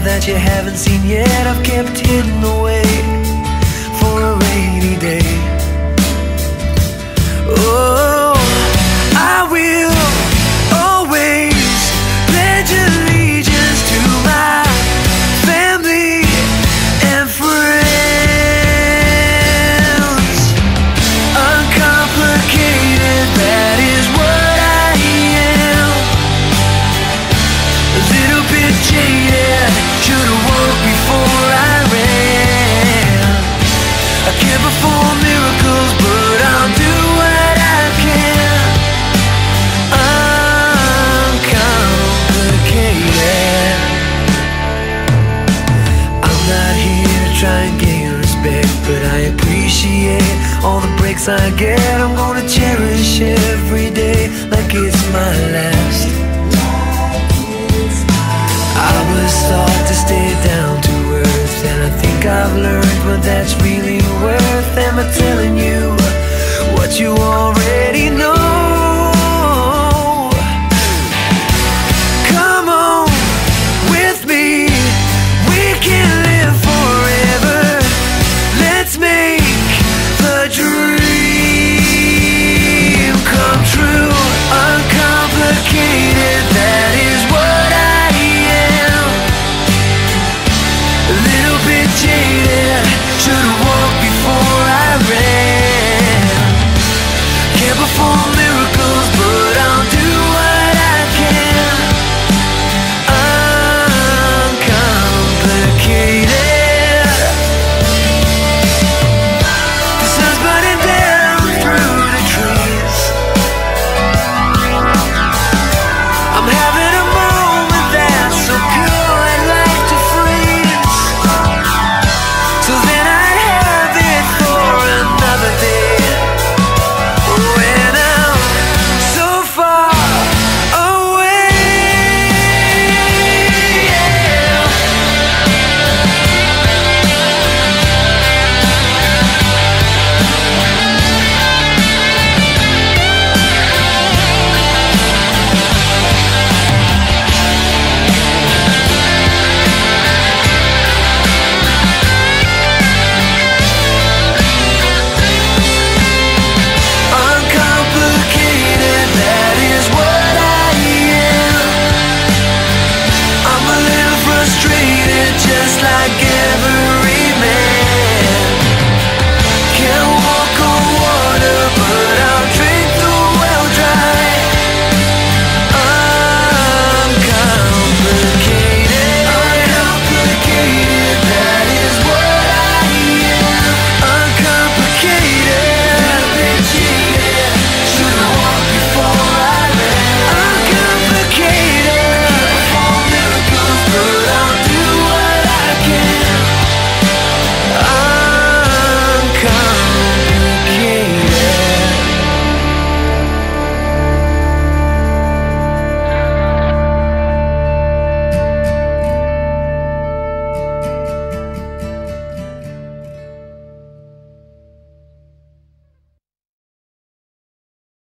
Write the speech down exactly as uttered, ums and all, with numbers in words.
that you haven't seen yet, I've kept hidden away for a rainy day. Oh, I will always pledge allegiance to my family and friends. Uncomplicated, that is what I am. A little bit jaded, should've walked before I ran. I can't perform miracles, but I'll do what I can. Uncomplicated. I'm not here to try and gain respect, but I appreciate all the breaks I get. I'm gonna cherish every day like it's my last. I was taught to stay down to earth, and I think I've learned what that's really worth. And my